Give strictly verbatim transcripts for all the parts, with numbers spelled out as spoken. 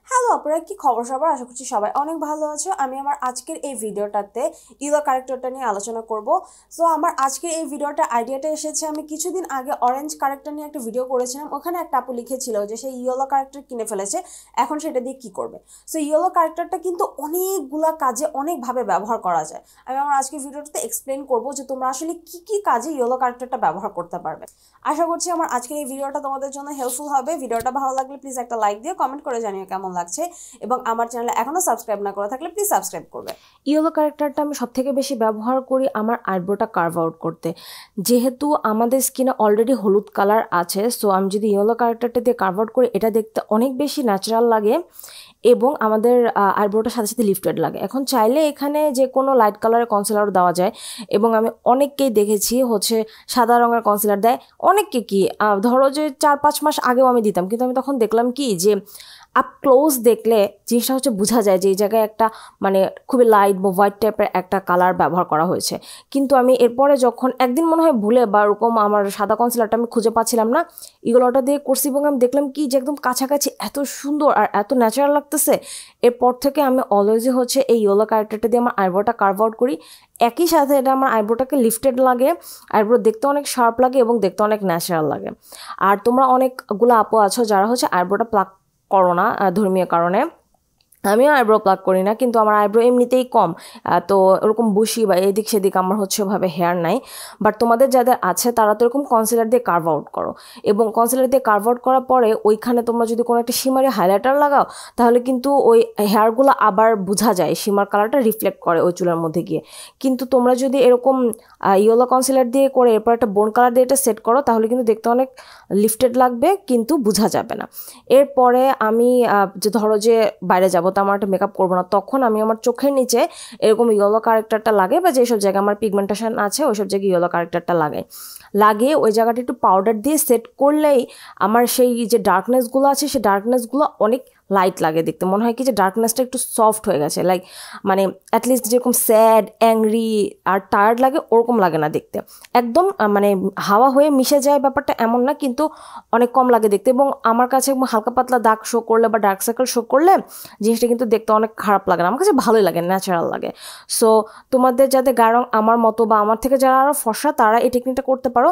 Hello আপনারা কি খবর সবার আশা করছি সবাই অনেক ভালো আছো। আমি আমার আজকের এই ভিডিওটাতে ইয়েলো ক্যারেক্টারটা নিয়ে আলোচনা করব। সো আমার আজকের এই ভিডিওটা আইডিয়াটা এসেছে, আমি কিছুদিন আগে অরেঞ্জ ক্যারেক্টার নিয়ে একটা ভিডিও করেছিলাম। ওখানে একটা আপু লিখেছিল যে সে ইয়েলো ক্যারেক্টার কিনে ফেলেছে, এখন সেটা দিয়ে কি করবে। সো ইয়েলো ক্যারেক্টারটা কিন্তু অনেকগুলা কাজে অনেকভাবে ব্যবহার করা যায়। আমি আমার আজকের ভিডিওটাতে এক্সপ্লেন করবো যে তোমরা আসলে কি কি কাজে ইয়েলো ক্যারেক্টারটা ব্যবহার করতে পারবে। আশা করছি আমার আজকের এই ভিডিওটা তোমাদের জন্য হেল্পফুল হবে। ভিডিওটা ভালো লাগলে প্লিজ একটা লাইক দিয়ে কমেন্ট করে জানিও কেমন লাগছে, এবং আমার চ্যানেলে এখনো সাবস্ক্রাইব না করে থাকলে প্লিজ সাবস্ক্রাইব করবে। ইয়েলো ক্যারেক্টারটা আমি সব থেকে বেশি ব্যবহার করি আমার আইব্রোটা কার্ভ আউট করতে। যেহেতু আমাদের স্কিনে অলরেডি হলুদ কালার আছে, সো আমি যদি ইয়েলো ক্যারেক্টারটা দিয়ে কার্ভ আউট করি এটা দেখতে অনেক বেশি ন্যাচারাল লাগে এবং আমাদের আইব্রোটার সাথে সাথে লিফটেড লাগে। এখন চাইলে এখানে যে কোনো লাইট কালারের কনসিলার দেওয়া যায়, এবং আমি অনেককেই দেখেছি হচ্ছে সাদা রঙের কনসিলার দেয়। অনেককে কি ধরো যে চার পাঁচ মাস আগেও আমি দিতাম, কিন্তু আমি তখন দেখলাম কি যে আপ ক্লোজ দেখলে জিনিসটা হচ্ছে বোঝা যায় যে এই জায়গায় একটা মানে খুবই লাইট বা হোয়াইট টাইপের একটা কালার ব্যবহার করা হয়েছে। কিন্তু আমি এরপরে যখন একদিন মনে হয় ভুলে বা ওরকম আমার সাদা কনসিলারটা আমি খুঁজে পাচ্ছিলাম না, ইগুলোটা দিয়ে করছি এবং আমি দেখলাম কি যে একদম কাছাকাছি এত সুন্দর আর এত ন্যাচারাল লাগতেছে। এরপর থেকে আমি অলওয়েজই হচ্ছে এই ইয়েলো ক্যারেক্টারটা দিয়ে আমার আইব্রোটা কার্ভ আউট করি। একই সাথে এটা আমার আইব্রোটাকে লিফটেড লাগে, আইব্রো দেখতে অনেক শার্প লাগে এবং দেখতে অনেক ন্যাচারাল লাগে। আর তোমরা অনেকগুলো আপু আছো যারা হচ্ছে আইব্রোটা প্লাক করো না ধর্মীয় কারণে। আমিও আইব্রো প্লাক করি না, কিন্তু আমার আইব্রো এমনিতেই কম, তো ওরকম বুশি বা এদিক সেদিক আমার হচ্ছে ওভাবে হেয়ার নাই। বাট তোমাদের যাদের আছে তারা তো এরকম কনসিলার দিয়ে কার্ভ আউট করো, এবং কনসিলার দিয়ে কার্ভ আউট করার পরে ওইখানে তোমরা যদি কোনো একটা শিমারি হাইলাইটার লাগাও তাহলে কিন্তু ওই হেয়ারগুলো আবার বোঝা যায়, শিমার কালারটা রিফ্লেক্ট করে ওই চুলের মধ্যে গিয়ে। কিন্তু তোমরা যদি এরকম ইয়েলো কনসিলার দিয়ে করে এরপর একটা বোন কালার দিয়ে এটা সেট করো তাহলে কিন্তু দেখতে অনেক লিফটেড লাগবে, কিন্তু বোঝা যাবে না। এরপরে আমি যে ধরো যে বাইরে যাবো, তো আমার একটা মেকআপ করবো না, তখন আমি আমার চোখের নিচে এরকম ইয়েলো ক্যারেক্টারটা লাগাই, বা যেসব জায়গায় আমার পিগমেন্টেশন আছে ওইসব জায়গায় ইয়েলো ক্যারেক্টারটা লাগাই। লাগিয়ে ওই জায়গাটা একটু পাউডার দিয়ে সেট করলেই আমার সেই যে ডার্কনেসগুলো আছে সেই ডার্কনেসগুলো অনেক লাইট লাগে দেখতে। মনে হয় কি যে ডার্কনেসটা একটু সফট হয়ে গেছে, লাইক মানে অ্যাটলিস্ট যেরকম স্যাড, অ্যাংরি আর টায়ার্ড লাগে ওরকম লাগে না দেখতে। একদম মানে হাওয়া হয়ে মিশে যায় ব্যাপারটা এমন না, কিন্তু অনেক কম লাগে দেখতে। এবং আমার কাছে হালকা পাতলা দাগ শো করলে বা ডার্ক সার্কেল শো করলে জিনিসটা কিন্তু দেখতে অনেক খারাপ লাগে না, আমার কাছে ভালোই লাগে, ন্যাচারাল লাগে। সো তোমাদের যাদের গায়ে রং আমার মতো বা আমার থেকে যারা আরও ফর্সা তারা এই টেকনিকটা করতে পারো।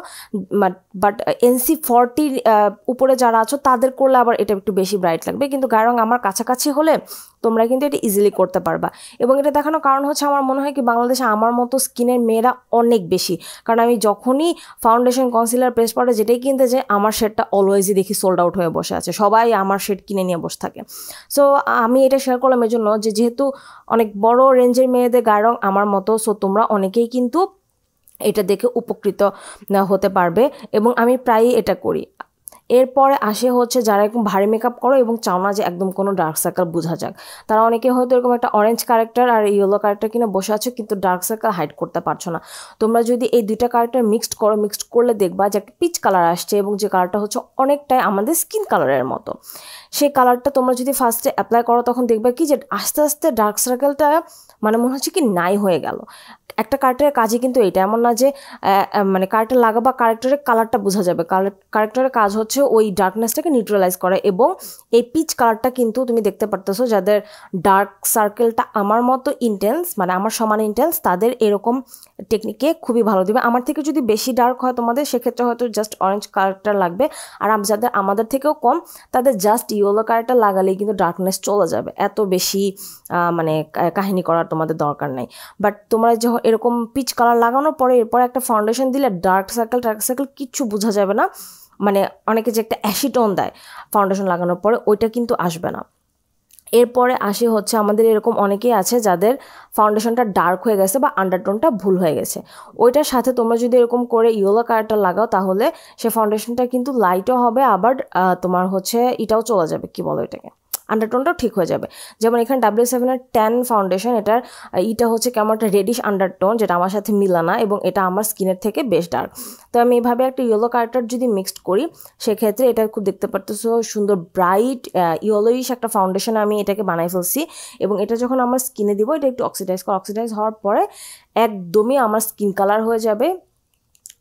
বাট এনসি ফর্টির উপরে যারা আছো তাদের করলে আবার এটা একটু বেশি ব্রাইট লাগবে, কিন্তু গায়ে রং আমার কাছাকাছি হলে তোমরা কিন্তু এটা ইজিলি করতে পারবা। এবং এটা দেখানোর কারণ হচ্ছে আমার মনে হয় কি বাংলাদেশে আমার মতো স্কিনের মেয়েরা অনেক বেশি, কারণ আমি যখনই ফাউন্ডেশন, কনসিলার, প্রেস পাউডার যেটাই কিনতে যাই আমার শেডটা অলওয়েজই দেখি সোল্ড আউট হয়ে বসে আছে, সবাই আমার শেড কিনে নিয়ে বসে থাকে। সো আমি এটা শেয়ার করলাম এই জন্য যে যেহেতু অনেক বড় রেঞ্জের মেয়েদের গায়ে রং আমার মতো, সো তোমরা অনেকেই কিন্তু এটা দেখে উপকৃত হতে পারবে, এবং আমি প্রায়ই এটা করি। এরপরে আসে হচ্ছে যারা এরকম ভারী মেকআপ করো এবং চাও না যে একদম কোনো ডার্ক সার্কেল বোঝা যাক, তারা অনেকে হয়তো এরকম একটা অরেঞ্জ ক্যারেক্টার আর ইয়েলো ক্যারেক্টার কিনে বসে আছো কিন্তু ডার্ক সার্কেল হাইড করতে পারছো না। তোমরা যদি এই দুইটা ক্যারেক্টার মিক্সড করো, মিক্সড করলে দেখবা যে একটা পিচ কালার আসছে, এবং যে কালারটা হচ্ছে অনেকটাই আমাদের স্কিন কালারের মতো। সেই কালারটা তোমরা যদি ফার্স্টে অ্যাপ্লাই করো তখন দেখবে কি যে আস্তে আস্তে ডার্ক সার্কেলটা মানে মনে হচ্ছে কি নাই হয়ে গেল। একটা ক্যারেক্টারের কাজই কিন্তু এটা, এমন না যে মানে ক্যারেক্টার লাগাবা ক্যারেক্টারের কালারটা বোঝা যাবে, ক্যারেক্টারের কাজ হচ্ছে ওই ডার্কনেসটাকে নিউট্রালাইজ করে। এবং এই পিচ কালারটা কিন্তু তুমি দেখতে পারতেছো যাদের ডার্ক সার্কেলটা আমার মতো ইন্টেন্স, মানে আমার সমান ইন্টেন্স, তাদের এরকম টেকনিকে খুবই ভালো দিবে। আমার থেকে যদি বেশি ডার্ক হয় তোমাদের সেক্ষেত্রে হয়তো জাস্ট অরেঞ্জ কালারটা লাগবে, আর যাদের আমাদের থেকেও কম তাদের জাস্ট ইয়েলো কালারটা লাগালেই কিন্তু ডার্কনেস চলে যাবে, এত বেশি মানে কাহিনী করার তোমাদের দরকার নাই। বাট তোমরা যখন এরকম পিচ কালার লাগানোর পরে এরপর একটা ফাউন্ডেশন দিলে ডার্ক সার্কেল ডার্ক সার্কেল কিচ্ছু বোঝা যাবে না, মানে অনেকে যে একটা অ্যাসিটোন দেয় ফাউন্ডেশন লাগানোর পরে ওইটা কিন্তু আসবে না। এরপরে আসে হচ্ছে আমাদের এরকম অনেকেই আছে যাদের ফাউন্ডেশনটা ডার্ক হয়ে গেছে বা আন্ডারটোনটা ভুল হয়ে গেছে, ওইটার সাথে তোমরা যদি এরকম করে ইয়েলো কালারটা লাগাও তাহলে সে ফাউন্ডেশনটা কিন্তু লাইটও হবে, আবার তোমার হচ্ছে এটাও চলে যাবে, কি বলো এটাকে, আন্ডারটোনটাও ঠিক হয়ে যাবে। যেমন এখানে ডাব্লিউ সেভেনের টেন ফাউন্ডেশন, এটার ইটা হচ্ছে কেমন একটা রেডিশ আন্ডারটোন যেটা আমার সাথে মিলানা, এবং এটা আমার স্কিনের থেকে বেশ ডার্ক। তো আমি এভাবে একটা ইয়েলো কালারটার যদি মিক্সড করি সেক্ষেত্রে এটা খুব দেখতে পারতেছো সুন্দর ব্রাইট ইয়েলোইশ একটা ফাউন্ডেশন আমি এটাকে বানাই ফেলছি। এবং এটা যখন আমার স্কিনে দিব এটা একটু অক্সিডাইজ করে, অক্সিডাইজ হওয়ার পরে একদমই আমার স্কিন কালার হয়ে যাবে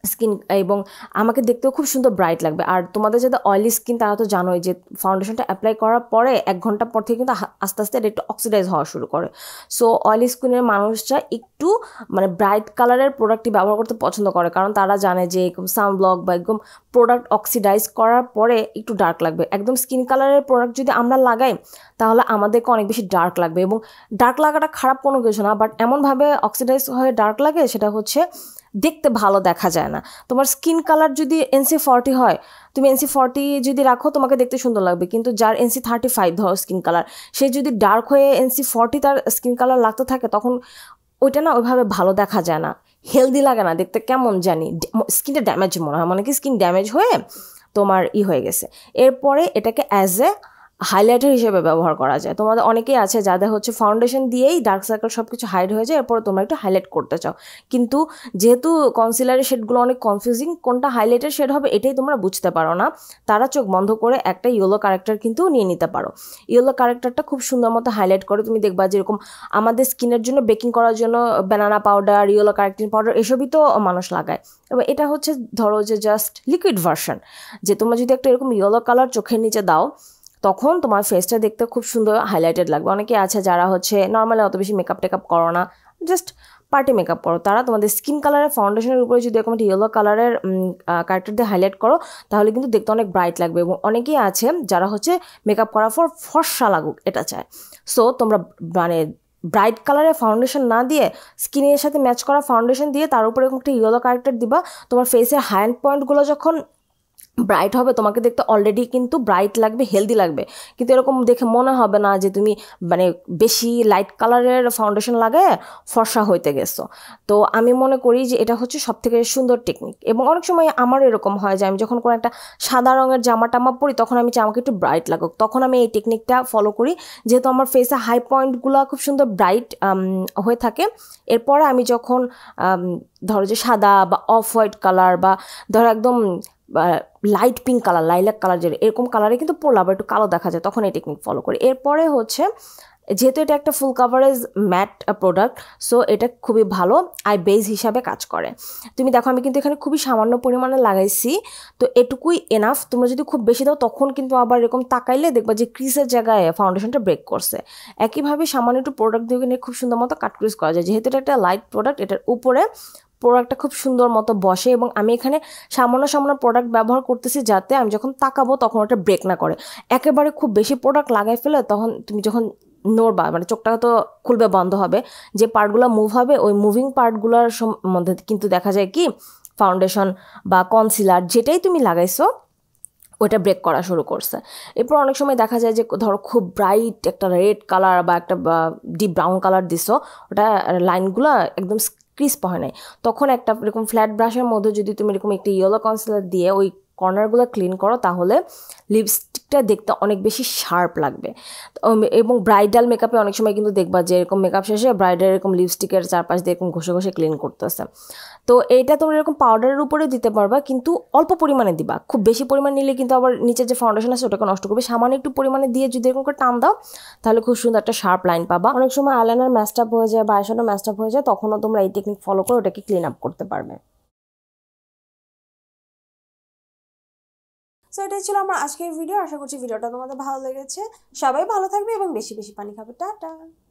স্কিন এবং আমাকে দেখতেও খুব সুন্দর ব্রাইট লাগবে। আর তোমাদের যাদের অয়েলি স্কিন তারা তো জানোই যে ফাউন্ডেশনটা অ্যাপ্লাই করার পরে এক ঘন্টা পর থেকে কিন্তু আস্তে আস্তে এটা একটু অক্সিডাইজ হওয়া শুরু করে। সো অয়েলি স্কিনের মানুষরা একটু মানে ব্রাইট কালারের প্রোডাক্টই ব্যবহার করতে পছন্দ করে, কারণ তারা জানে যে এরকম সানব্লক বা একদম প্রোডাক্ট অক্সিডাইজ করার পরে একটু ডার্ক লাগবে। একদম স্কিন কালারের প্রোডাক্ট যদি আমরা লাগাই তাহলে আমাদেরকে অনেক বেশি ডার্ক লাগবে, এবং ডার্ক লাগাটা খারাপ কোনো কিছু না, বাট এমনভাবে অক্সিডাইজ হয়ে ডার্ক লাগে সেটা হচ্ছে দেখতে ভালো দেখা যায় না। তোমার স্কিন কালার যদি এনসি ফর্টি হয়, তুমি এনসি ফর্টি যদি রাখো তোমাকে দেখতে সুন্দর লাগবে, কিন্তু যার এনসি থার্টি ফাইভ ধরো স্কিন কালার, সে যদি ডার্ক হয়ে এনসি ফর্টি তার স্কিন কালার লাগতে থাকে তখন ওইটা না ওইভাবে ভালো দেখা যায় না, হেলদি লাগে না, দেখতে কেমন জানি স্কিনটা ড্যামেজ মনে হয়, মানে কি স্কিন ড্যামেজ হয়ে তোমার ই হয়ে গেছে। এরপরে এটাকে অ্যাজ এ হাইলাইটার হিসেবে ব্যবহার করা যায়। তোমাদের অনেকেই আছে যাদের হচ্ছে ফাউন্ডেশন দিয়েই ডার্ক সার্কেল সব কিছু হাইড হয়ে যায়, এরপরে তোমরা একটু হাইলাইট করতে চাও, কিন্তু যেহেতু কনসিলারের শেডগুলো অনেক কনফিউজিং, কোনটা হাইলাইটের শেড হবে এটাই তোমরা বুঝতে পারো না, তারা চোখ বন্ধ করে একটা ইয়েলো ক্যারেক্টার কিন্তু নিয়ে নিতে পারো। ইয়েলো ক্যারেক্টারটা খুব সুন্দর মতো হাইলাইট করে, তুমি দেখবা যেরকম আমাদের স্কিনের জন্য বেকিং করার জন্য banana powder, yellow correcting powder এসবই তো মানুষ লাগায়, এবার এটা হচ্ছে ধরো যে জাস্ট লিকুইড ভার্সন, যে তোমরা যদি একটা এরকম ইয়েলো কালার চোখের নিচে দাও তখন তোমার ফেসটা দেখতে খুব সুন্দর হাইলাইটেড লাগবে। অনেকে আছে যারা হচ্ছে নর্মালি অত বেশি মেকআপ টেকআপ করো না, জাস্ট পার্টি মেকআপ করো, তারা তোমাদের স্কিন কালারের ফাউন্ডেশনের উপরে যদি এরকম একটা ইয়েলো কালারের ক্যারেক্টার দিয়ে হাইলাইট করো তাহলে কিন্তু দেখতে অনেক ব্রাইট লাগবে। এবং অনেকেই আছে যারা হচ্ছে মেকআপ করার পর ফর্সা লাগুক এটা চায়। সো তোমরা মানে ব্রাইট কালারের ফাউন্ডেশন না দিয়ে স্কিনের সাথে ম্যাচ করা ফাউন্ডেশন দিয়ে তার উপরে এরকম একটা ইয়েলো ক্যারেক্টার দিবা, তোমার ফেসের হ্যান্ড পয়েন্টগুলো যখন ব্রাইট হবে তোমাকে দেখতে অলরেডি কিন্তু ব্রাইট লাগবে, হেলদি লাগবে, কিন্তু এরকম দেখে মনে হবে না যে তুমি মানে বেশি লাইট কালারের ফাউন্ডেশন লাগায় ফর্সা হইতে গেছো। তো আমি মনে করি যে এটা হচ্ছে সবথেকে সুন্দর টেকনিক। এবং অনেক সময় আমারও এরকম হয় যে আমি যখন কোনো একটা সাদা রঙের জামা টামা পরি তখন আমি চাই আমাকে একটু ব্রাইট লাগুক, তখন আমি এই টেকনিকটা ফলো করি, যেহেতু আমার ফেসে হাই পয়েন্টগুলো খুব সুন্দর ব্রাইট হয়ে থাকে। এরপরে আমি যখন ধরো যে সাদা বা অফ হোয়াইট কালার বা ধরো একদম light pink colour, lilac colour, যে এরকম কালারে কিন্তু পরলাম একটু কালো দেখা যায়, তখন এই টেকনিক ফলো করি। এরপরে হচ্ছে যেহেতু এটা একটা full coverage matte product, so এটা খুবই ভালো আই বেস হিসাবে কাজ করে। তুমি দেখো আমি কিন্তু এখানে খুবই সামান্য পরিমাণে লাগাইছি, তো এটুকুই এনাফ। তোমরা যদি খুব বেশি দাও তখন কিন্তু আবার এরকম তাকাইলে দেখবা যে ক্রিসের জায়গায় ফাউন্ডেশনটা ব্রেক করছে। একইভাবে সামান্য একটু প্রোডাক্ট দিয়ে নিয়ে খুব সুন্দর মতো কাট ক্রিজ করা যায়, যেহেতু এটা একটা লাইট প্রোডাক্ট এটার উপরে প্রোডাক্টটা খুব সুন্দর মতো বসে। এবং আমি এখানে সামান্য সামান্য প্রোডাক্ট ব্যবহার করতেছি যাতে আমি যখন তাকাবো তখন ওটা ব্রেক না করে। একেবারে খুব বেশি প্রোডাক্ট লাগাই ফেলে তখন তুমি যখন নড়বা মানে চোখটা তো খুলবে বন্ধ হবে, যে পার্টগুলো মুভ হবে ওই মুভিং পার্টগুলোর মধ্যে কিন্তু দেখা যায় কি ফাউন্ডেশন বা কনসিলার যেটাই তুমি লাগাইছো ওটা ব্রেক করা শুরু করছে। এরপর অনেক সময় দেখা যায় যে ধরো খুব ব্রাইট একটা রেড কালার বা একটা ডিপ ব্রাউন কালার দিছো, ওটা লাইনগুলো একদম ক্রিস্প হয় নাই, তখন একটা এরকম ফ্ল্যাট ব্রাশের মধ্যে যদি তুমি এরকম একটা ইয়েলো কনসিলার দিয়ে ওই কর্নারগুলো ক্লিন করো তাহলে লিপস্টিকটা দেখতে অনেক বেশি শার্প লাগবে। এবং ব্রাইডাল মেকআপে অনেক সময় কিন্তু দেখবা যে এরকম মেকআপ শেষে ব্রাইডাল এরকম লিপস্টিকের চারপাশ দিয়ে এরকম ঘষে ঘষে ক্লিন করতেছে। তো এইটা তোমরা এরকম পাউডারের উপরে দিতে পারবা, কিন্তু অল্প পরিমাণে দিবা, খুব বেশি পরিমাণ নিলে কিন্তু আবার নিচে যে ফাউন্ডেশন আছে ওটাকে নষ্ট করবে। সামান্য একটু পরিমাণে দিয়ে যদি এরকম করে টান দাও তাহলে খুব সুন্দর একটা শার্প লাইন পাবা। অনেক সময় আইলাইনার ম্যাস্ট আপ হয়ে যায় বা আইশ্যাডো ম্যাস্ট আপ হয়ে যায়, তখনও তোমরা এই টেকনিক ফলো করে ওটাকে ক্লিন আপ করতে পারবে। সো এটাই ছিল আমার আজকের ভিডিও। আশা করছি ভিডিওটা তোমাদের ভালো লেগেছে। সবাই ভালো থাকবে এবং বেশি বেশি পানি খাবে। টাটা।